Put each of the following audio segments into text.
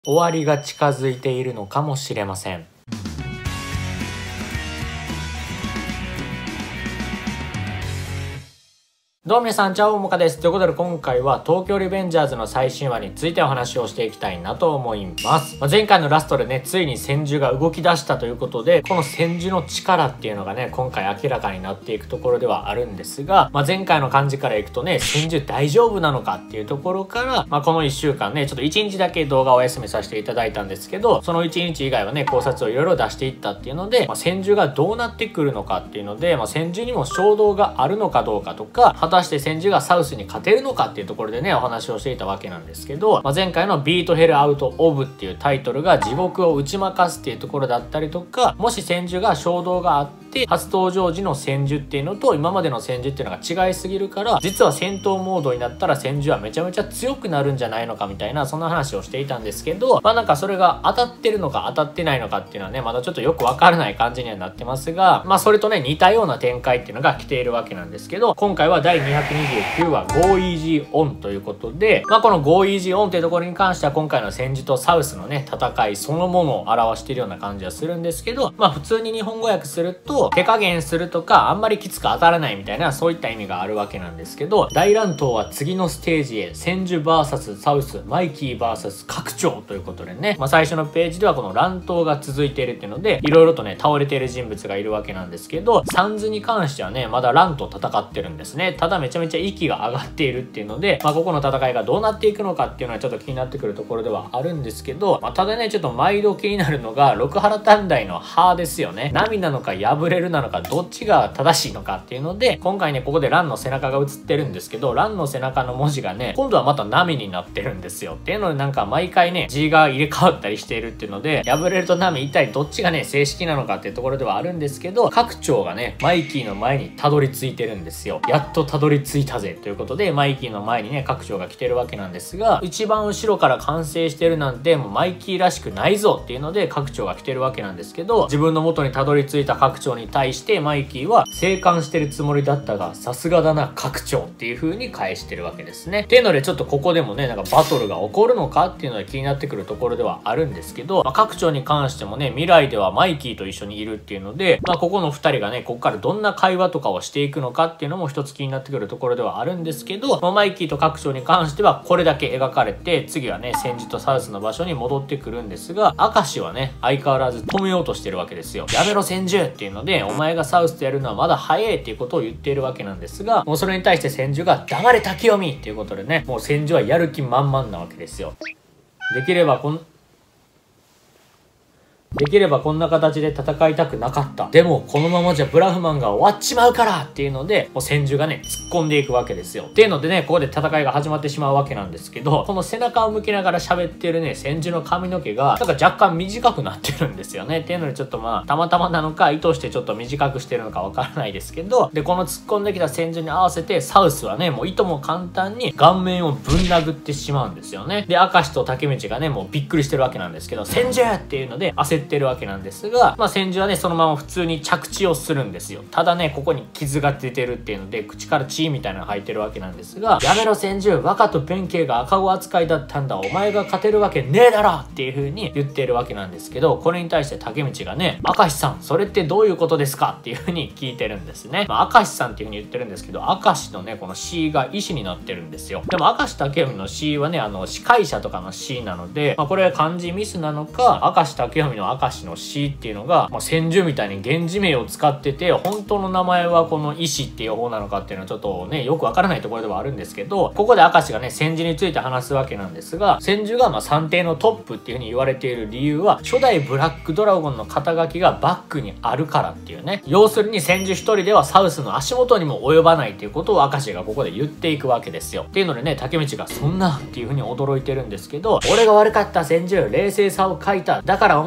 終わりが近づいているのかもしれません。どうも皆さん、チャオモカです。ということで今回は東京リベンジャーズの最新話についてお話をしていきたいなと思います。前回のラストでね、ついに千住が動き出したということで、この千住の力っていうのがね、今回明らかになっていくところではあるんですが、前回の感じからいくとね、千住大丈夫なのかっていうところから、この1週間ね、ちょっと1日だけ動画をお休みさせていただいたんですけど、その1日以外はね、考察をいろいろ出していったっていうので、千住がどうなってくるのかっていうので、千住にも衝動があるのかどうかとか、果たして千住がサウスに勝てるのかっていうところでね、お話をしていたわけなんですけど、前回のビートヘルアウトオブっていうタイトルが地獄を打ち負かすっていうところだったりとか、もし千住が衝動があって初登場時の千住っていうのと今までの千住っていうのが違いすぎるから、実は戦闘モードになったら千住はめちゃめちゃ強くなるんじゃないのかみたいな、そんな話をしていたんですけど、なんかそれが当たってるのか当たってないのかっていうのはね、まだちょっとよくわからない感じにはなってますが、それとね似たような展開っていうのが来ているわけなんですけど、今回は第229話 Go Easy On ということで、この Go Easy On っていうところに関しては今回の千住とサウスのね戦いそのものを表しているような感じはするんですけど、普通に日本語訳すると手加減するとかあんまりきつく当たらないみたいな、そういった意味があるわけなんですけど、大乱闘は次のステージへ、千住 VS サウス、マイキー VS 拡張ということでね、最初のページではこの乱闘が続いているっていうので、いろいろとね倒れている人物がいるわけなんですけど、サンズに関してはねまだ乱と戦ってるんですね。ただめちゃめちゃ息が上がっているっていうので、ここの戦いがどうなっていくのかっていうのはちょっと気になってくるところではあるんですけど、ただねちょっと毎度気になるのが六原短大の歯ですよね。波なのか破れるなのかどっちが正しいのかっていうので、今回ねここでランの背中が映ってるんですけど、ランの背中の文字がね今度はまた波になってるんですよ。っていうのでなんか毎回ね字が入れ替わったりしているっていうので、破れると波一体どっちがね正式なのかっていうところではあるんですけど、拡張がねマイキーの前にたどり着いてるんですよ。やっとたどり着いたぜということでマイキーの前にね拡張が来てるわけなんですが、一番後ろから完成してるなんてもうマイキーらしくないぞっていうので拡張が来てるわけなんですけど、自分の元にたどり着いた拡張に対してマイキーは生還してるつもりだったがさすがだな拡張っていう風に返してるわけですね。っていうのでちょっとここでもねなんかバトルが起こるのかっていうので気になってくるところではあるんですけど、拡張に関してもね未来ではマイキーと一緒にいるっていうので、ここの2人がねここからどんな会話とかをしていくのかっていうのも一つ気になってくるところではあるんですけど、マイキーと拡張に関してはこれだけ描かれて、次はね千住とサウスの場所に戻ってくるんですが、明石はね相変わらず止めようとしてるわけですよ。やめろ千住っていうので、お前がサウスとやるのはまだ早いっていうことを言っているわけなんですが、もうそれに対して千住が黙れ滝読みっていうことでね、もう千住はやる気満々なわけですよ。できればこんな形で戦いたくなかった。でもこのままじゃブラフマンが終わっちまうからっていうので、もう千住がね突っ込んでいくわけですよ。っていうのでねここで戦いが始まってしまうわけなんですけど、この背中を向けながら喋ってるね千住の髪の毛がなんか若干短くなってるんですよね。っていうのでちょっとたまたまなのか意図してちょっと短くしてるのかわからないですけど、でこの突っ込んできた千住に合わせてサウスはねもういとも簡単に顔面をぶん殴ってしまうんですよね。で明石と竹道がねもうびっくりしてるわけなんですけど、千住っていうので焦ってるわけなんですが、千住はねそのまま普通に着地をするんですよ。ただねここに傷が出てるっていうので口から血みたいなのが入ってるわけなんですが、やめろ千住、若と弁慶が赤子扱いだったんだ、お前が勝てるわけねえだろっていう風に言ってるわけなんですけど、これに対して竹道がね、明石さんそれってどういうことですかっていう風に聞いてるんですね。明石さんっていう風に言ってるんですけど、明石のねこの C が石になってるんですよ。でも明石武臣の C はね司会者とかの C なので、これは漢字ミスなのか、明石武臣の明石の Cっていうのが、千住みたいに源氏名を使ってて、本当の名前はこの石っていう方なのかっていうのはちょっとねよくわからないところではあるんですけど、ここで明石がね千住について話すわけなんですが、千住が三帝のトップっていう風に言われている理由は初代ブラックドラゴンの肩書きがバックにあるからっていうね、要するに千住一人ではサウスの足元にも及ばないっていうことを明石がここで言っていくわけですよ。っていうのでね竹道がそんなっていう風に驚いてるんですけど、俺が悪かった千住、冷静さを欠いた、だからお前まであ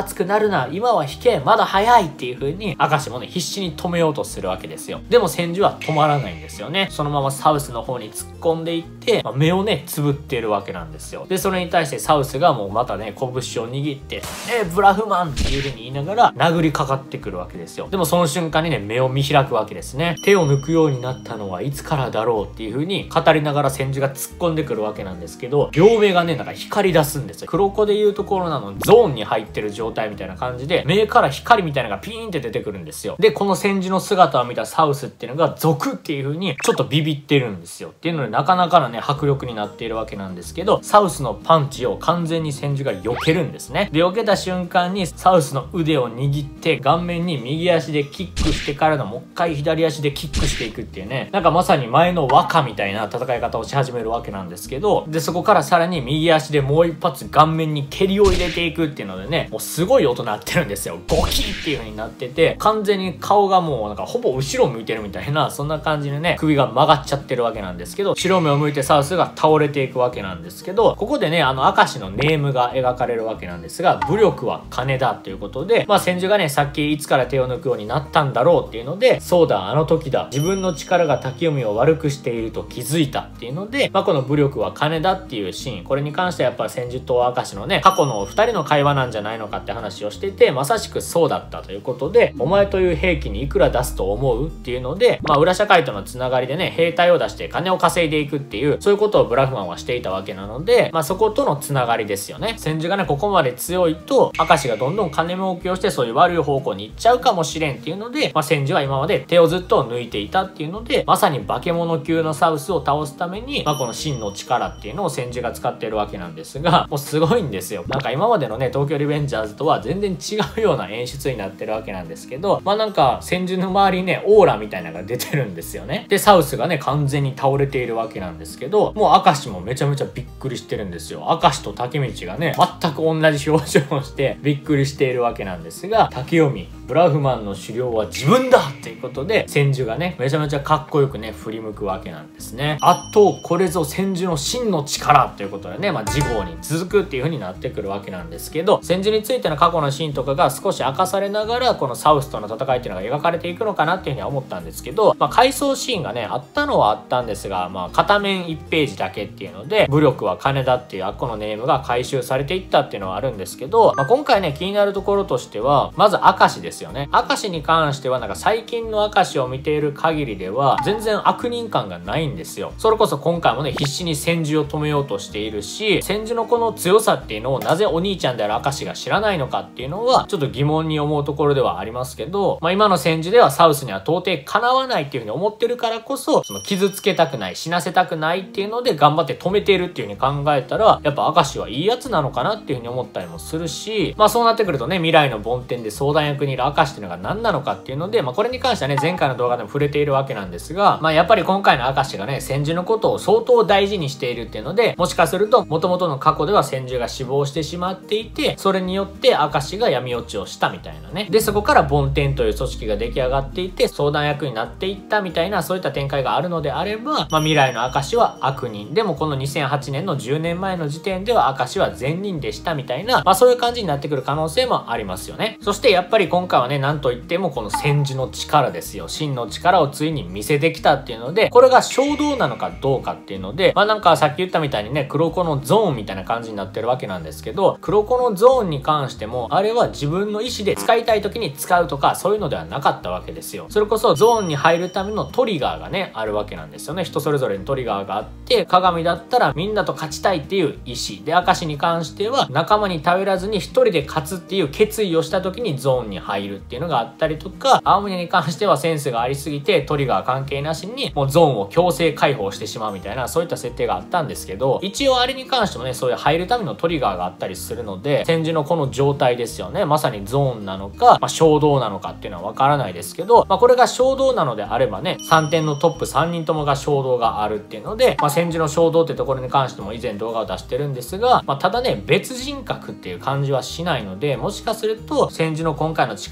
熱くなるな、今は引け、まだ早いっていう風に明石もね必死に止めようとするわけですよ。でも千住は止まらないんですよね。そのままサウスの方に突っ込んでいって、目をねつぶっているわけなんですよ。でそれに対してサウスがもうまたね拳を握ってブラフマンっていう風に言いながら殴りかかってくるわけですよ。でもその瞬間にね目を見開くわけですね。手を抜くようになったのはいつからだろうっていう風に語りながら千住が突っ込んでくるわけなんですけど、両目がねなんか光り出すんですよ。黒子でいうところなのゾーンに入ってる状態みたいな感じで目から光みたいなのがピーンって出てくるんですよ。でこの千住の姿を見たサウスっていうのがゾクっていう風にちょっとビビってるんですよ。っていうのでなかなかのね迫力になっているわけなんですけど、サウスのパンチを完全に千住が避けるんですね。で避けた瞬間にサウスの腕を握って顔面に右足でキックしてからのもう一回左足でキックしていくっていうね、なんかまさに前の和歌みたいな戦い方をし始めるわけなんですけど、でそこからさらに右足でもう一発顔面に蹴りを入れていくっていうのでね、もうすごい音鳴ってるんですよ。ゴキッっていう風になってて、完全に顔がもうなんかほぼ後ろ向いてるみたいな、そんな感じでね首が曲がっちゃってるわけなんですけど、白目を向いてサウスが倒れていくわけなんですけど、ここでね明石のネームが描かれるわけなんですが、武力は金だということで、千住がねさっきいつから手を抜くようになったんだろうっていうので、そうだあの時だ、自分の力が滝読みを悪くしていると気づいたっていうので、この武力は金だっていうシーン、これに関してはやっぱ千住と明石のね過去の2人の会話なんじゃないのかって話をしてて、まさしくそうだったということで、お前という兵器にいくら出すと思うっていうので、裏社会とのつながりでね兵隊を出して金を稼いでいくっていう、そういうことをブラフマンはしていたわけなので、そことのつながりですよね。千住がねここまで強いと明石がどんどん金儲けをしてそういう悪い方向に行っちゃうかもしれんっていうので、千住は今まで手をずっと抜いていたっていうので、まさに化け物級のサウスを倒すために、この真の力っていうのを千住が使っているわけなんですが、もうすごいんですよ。なんか今までのね東京リベンジャーズとは全然違うような演出になってるわけなんですけど、なんか千住の周りにねオーラみたいなのが出てるんですよね。でサウスがね完全に倒れているわけなんですけど、もう明石もめちゃめちゃびっくりしてるんですよ。明石と竹道がね全く同じ表情をしてびっくりしているわけなんですが、竹読ブラフマンの狩猟は自分だっていうことで千住がねめちゃめちゃかっこよくね振り向くわけなんですね。あとこれぞ千住の真の力ということでね、次号に続くっていう風になってくるわけなんですけど、千住についての過去のシーンとかが少し明かされながらこのサウスとの戦いっていうのが描かれていくのかなっていう風には思ったんですけど、回想シーンがねあったのはあったんですが、片面1ページだけっていうので、武力は金だっていうこのネームが回収されていったっていうのはあるんですけど、今回ね気になるところとしてはまず明石ですよね。明石に関してはなんか最近の明石を見ている限りでは全然悪人感がないんですよ。それこそ今回もね必死に千住を止めようとしているし、千住のこの強さっていうのをなぜお兄ちゃんである明石が知らないのかっていうのはちょっと疑問に思うところではありますけど、今の千住ではサウスには到底かなわないっていうふうに思ってるからこそ、その傷つけたくない、死なせたくないっていうので頑張って止めているっていうふうに考えたら、やっぱ明石はいいやつなのかなっていうふうに思ったりもするし、そうなってくるとね未来の梵天で相談役にいる明石っていうのが何なのかっていうので、これに関してはね前回の動画でも触れているわけなんですが、やっぱり今回の明石がね千住のことを相当大事にしているっていうので、もしかすると元々の過去では千住が死亡してしまっていて、それによって明石が闇落ちをしたみたいなね、でそこから梵天という組織が出来上がっていて相談役になっていったみたいな、そういった展開があるのであれば、未来の明石は悪人でもこの2008年の10年前の時点では明石は善人でしたみたいな、そういう感じになってくる可能性もありますよね。そしてやっぱり今回はねなんといってもこの千住の力ですよ。真の力をついに見せてきたっていうので、これが衝動なのかどうかっていうので、なんかさっき言ったみたいにね黒子のゾーンみたいな感じになってるわけなんですけど、黒子のゾーンに関してもあれは自分の意思で使いたい時に使うとかそういうのではなかったわけですよ。それこそゾーンに入るためのトリガーがねあるわけなんですよね。人それぞれにトリガーがあって、鏡だったらみんなと勝ちたいっていう意思で、明石に関しては仲間に頼らずに一人で勝つっていう決意をした時にゾーンに入るっていうのがあったりとか、青宗に関してはセンスがありすぎてトリガー関係なしにもうゾーンを強制解放してしまうみたいな、そういった設定があったんですけど、一応あれに関してもねそういう入るためのトリガーがあったりするので、千住のこの状態ですよね、まさにゾーンなのか、衝動なのかっていうのはわからないですけど、これが衝動なのであればね3点のトップ3人ともが衝動があるっていうので、千住の衝動ってところに関しても以前動画を出してるんですが、ただね別人格っていう感じはしないので、もしかすると千住の今回の力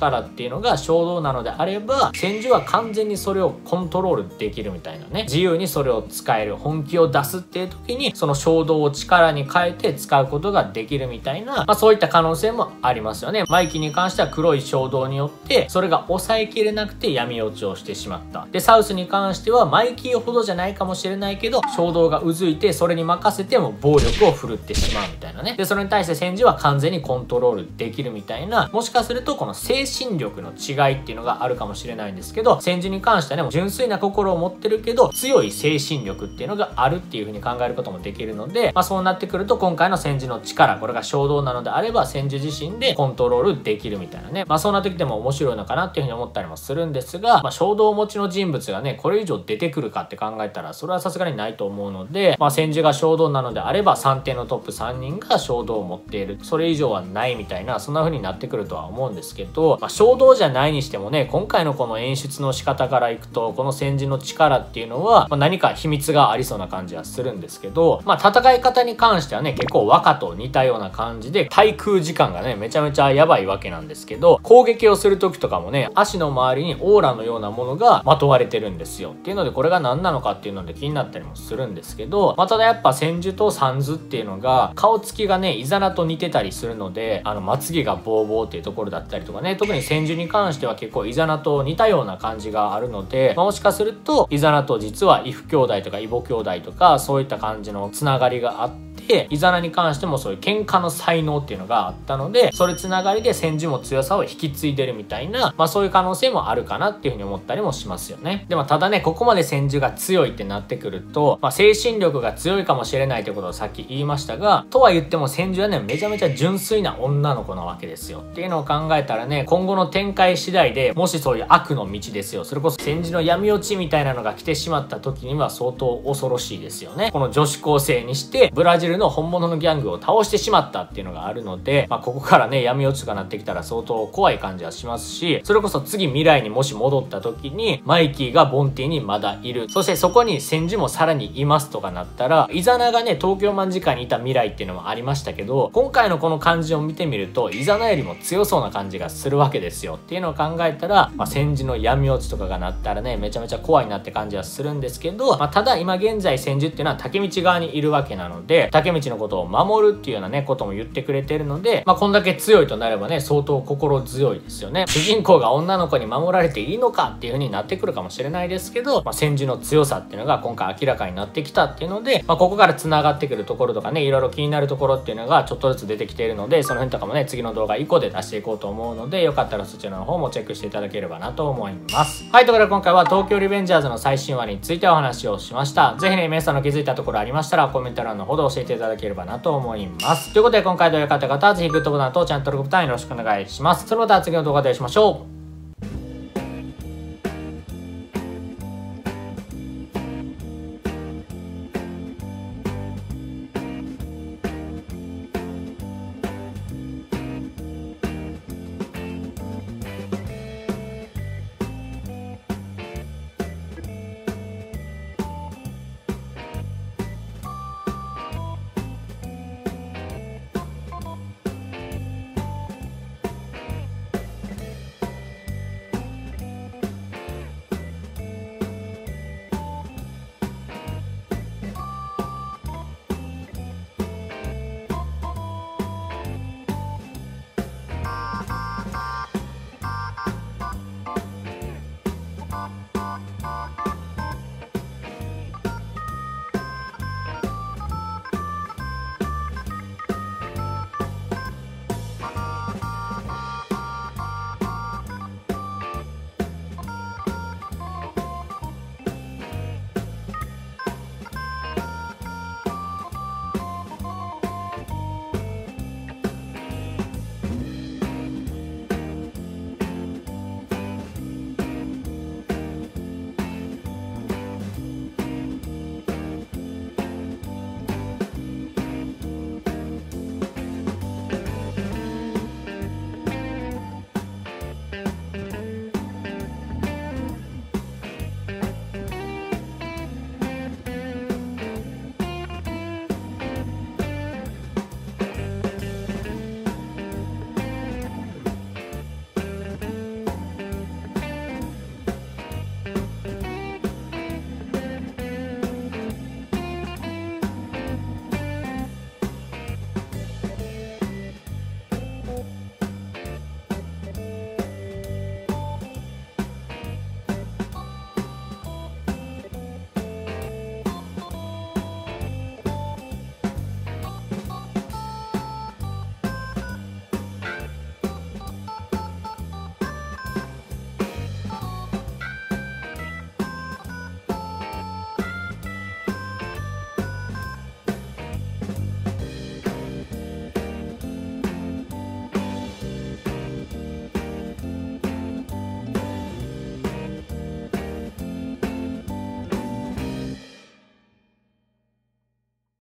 力っていうのが衝動なのであれば、千住は完全にそれをコントロールできるみたいなね、自由にそれを使える、本気を出すっていう時にその衝動を力に変えて使うことができるみたいな、そういった可能性もありますよね。マイキーに関しては黒い衝動によってそれが抑えきれなくて闇落ちをしてしまった。でサウスに関してはマイキーほどじゃないかもしれないけど、衝動がうずいてそれに任せても暴力を振るってしまうみたいなね。でそれに対して千住は完全にコントロールできるみたいな、もしかするとこの精神力の違いっていうのがあるかもしれないんですけど、千住に関してはね、純粋な心を持ってるけど強い精神力っていうのがあるっていう風に考えることもできるので、そうなってくると今回の千住の力、これが衝動なのであれば千住自身でコントロールできるみたいなね、そうなってきても面白いのかなっていう風に思ったりもするんですが、衝動持ちの人物がねこれ以上出てくるかって考えたらそれはさすがにないと思うので、千住が衝動なのであれば3点のトップ3人が衝動を持っている、それ以上はないみたいな、そんな風になってくるとは思うんですけど、衝動じゃないにしてもね、今回のこの演出の仕方からいくとこの千住の力っていうのは、何か秘密がありそうな感じはするんですけど、戦い方に関してはね結構和歌と似たような感じで滞空時間がねめちゃめちゃやばいわけなんですけど、攻撃をする時とかもね足の周りにオーラのようなものがまとわれてるんですよ。っていうのでこれが何なのかっていうので気になったりもするんですけど、ただやっぱ千住と三図っていうのが顔つきがねイザナと似てたりするので、まつげがボーボーっていうところだったりとかね、特に千住に関しては結構イザナと似たような感じがあるので、もしかするとイザナと実は異父兄弟とか異母兄弟とかそういった感じのつながりがあって、イザナに関してもそういう喧嘩の才能っていうのがあったので、それつながりで千住も強さを引き継いでるみたいな、そういう可能性もあるかなっていうふうに思ったりもしますよね。でもただね、ここまで千住が強いってなってくると、精神力が強いかもしれないということをさっき言いましたが、とは言っても千住はねめちゃめちゃ純粋な女の子なわけですよ。っていうのを考えたらね、今後の展開次第でもしそういう悪の道ですよ、それこそ千住の闇落ちみたいなのが来てしまった時には相当恐ろしいですよね。この女子高生にしてブラジルの本物のギャングを倒してしまったっていうのがあるので、ここからね闇落ちとかなってきたら相当怖い感じはしますし、それこそ次未来にもし戻った時にマイキーがボンティにまだいる、そしてそこに千住もさらにいますとかなったら、イザナがね東京卍會にいた未来っていうのもありましたけど、今回のこの感じを見てみるとイザナよりも強そうな感じがするわけですよ。っていうのを考えたら、千住の闇落ちとかがなったらねめちゃめちゃ怖いなって感じはするんですけど、ただ今現在千住っていうのは竹道側にいるわけなので、竹道のことを守るっていうようなねことも言ってくれてるので、こんだけ強いとなればね相当心強いですよね。主人公が女の子に守られていいのかっていう風になってくるかもしれないですけど、千住の強さっていうのが今回明らかになってきたっていうので、ここから繋がってくるところとかね、いろいろ気になるところっていうのがちょっとずつ出てきているので、その辺とかもね次の動画以降で出していこうと思うので、よかったらそちらの方もチェックしていただければなと思います。はい、ということで今回は東京リベンジャーズの最新話についてお話をしました。ぜひね皆さんの気づいたところありましたらコメント欄の方で教えていただければなと思います。ということで今回動画良かった方はぜひグッドボタンとチャンネル登録ボタンよろしくお願いします。それではまた次の動画でお会いしましょう。